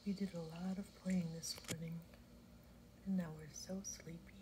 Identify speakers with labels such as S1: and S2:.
S1: You did a lot of playing this morning, and now we're so sleepy.